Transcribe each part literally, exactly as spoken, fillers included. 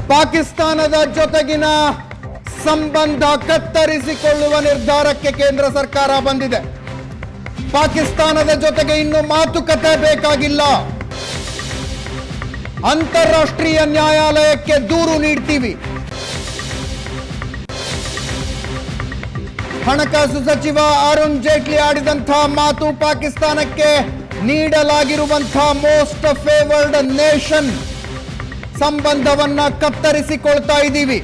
ಪಾಕಿಸ್ತಾನದ ಜೊತೆಗಿನ ಸಂಬಂಧ ಕತ್ತರಿಸಿಕೊಳ್ಳುವ ನಿರ್ಧಾರಕ್ಕೆ ಕೇಂದ್ರ ಸರ್ಕಾರ ಬಂದಿದೆ. ಪಾಕಿಸ್ತಾನದ ಜೊತೆಗೆ ಇನ್ನು ಮಾತುಕತೆ ಬೇಕಾಗಿಲ್ಲ. ಅಂತಾರಾಷ್ಟ್ರೀಯ ನ್ಯಾಯಾಲಯಕ್ಕೆ ದೂರು ನೀಡ್ತೀವಿ. ಹಣಕಾಸು ಸಚಿವ ಅರುಣ್ ಜೇಟ್ಲಿ ಆಡಿದಂತಹ ಮಾತು ಪಾಕಿಸ್ತಾನಕ್ಕೆ ನೀಡಲಾಗಿರುವಂತಹ ಮೋಸ್ಟ್ ಫೇವರ್ಡ್ ನೇಷನ್ ಸಂಬಂಧವನ್ನ ಕತ್ತರಿಸಿಕೊಳ್ತಾ ಇದ್ದೀವಿ.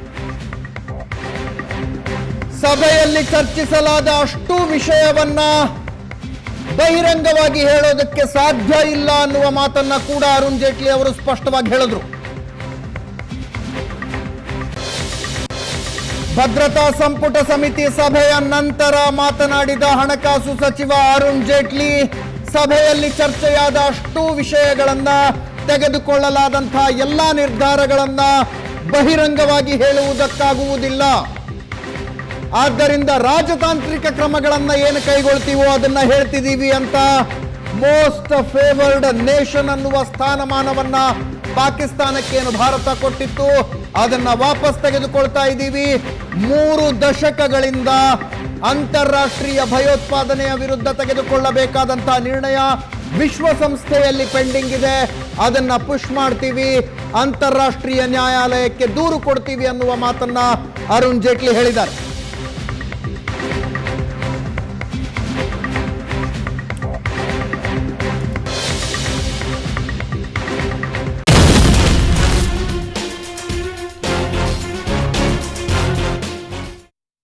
ಸಭೆಯಲ್ಲಿ ಚರ್ಚಿಸಲಾದ ಅಷ್ಟು ವಿಷಯವನ್ನ ಬಹಿರಂಗವಾಗಿ ಹೇಳೋದಕ್ಕೆ ಸಾಧ್ಯ ಇಲ್ಲ ಅನ್ನುವ ಮಾತನ್ನ ಕೂಡ ಅರುಣ್ ಜೇಟ್ಲಿ ಅವರು ಸ್ಪಷ್ಟವಾಗಿ ಹೇಳಿದ್ರು. ಭದ್ರತಾ ಸಂಪುಟ ಸಮಿತಿ ಸಭೆಯ ನಂತರ ಮಾತನಾಡಿದ ಹಣಕಾಸು ಸಚಿವ ಅರುಣ್ ಜೇಟ್ಲಿ, ಸಭೆಯಲ್ಲಿ ಚರ್ಚೆಯಾದ ಅಷ್ಟು ವಿಷಯಗಳನ್ನ, ತೆಗೆದುಕೊಳ್ಳಲಾದಂತಹ ಎಲ್ಲಾ ನಿರ್ಧಾರಗಳನ್ನ ಬಹಿರಂಗವಾಗಿ ಹೇಳುವುದಕ್ಕಾಗುವುದಿಲ್ಲ. ಆದ್ದರಿಂದ ರಾಜತಾಂತ್ರಿಕ ಕ್ರಮಗಳನ್ನ ಏನು ಕೈಗೊಳ್ತೀವೋ ಅದನ್ನ ಹೇಳ್ತಿದ್ದೀವಿ ಅಂತ ಮೋಸ್ಟ್ ಫೇವರ್ಡ್ ನೇಷನ್ ಅನ್ನುವ ಸ್ಥಾನಮಾನವನ್ನ ಪಾಕಿಸ್ತಾನಕ್ಕೇನು ಭಾರತ ಕೊಟ್ಟಿತ್ತು ಅದನ್ನ ವಾಪಸ್ ತೆಗೆದುಕೊಳ್ತಾ ಇದ್ದೀವಿ. ಮೂರು ದಶಕಗಳಿಂದ ಅಂತಾರಾಷ್ಟ್ರೀಯ ಭಯೋತ್ಪಾದನೆಯ ವಿರುದ್ಧ ತೆಗೆದುಕೊಳ್ಳಬೇಕಾದಂತಹ ನಿರ್ಣಯ ವಿಶ್ವಸಂಸ್ಥೆಯಲ್ಲಿ ಪೆಂಡಿಂಗ್ ಇದೆ. ಅದನ್ನ ಪುಷ್ ಮಾಡ್ತೀವಿ, ಅಂತಾರಾಷ್ಟ್ರೀಯ ನ್ಯಾಯಾಲಯಕ್ಕೆ ದೂರು ಕೊಡ್ತೀವಿ ಅನ್ನುವ ಮಾತನ್ನ ಅರುಣ್ ಜೇಟ್ಲಿ ಹೇಳಿದ್ದಾರೆ.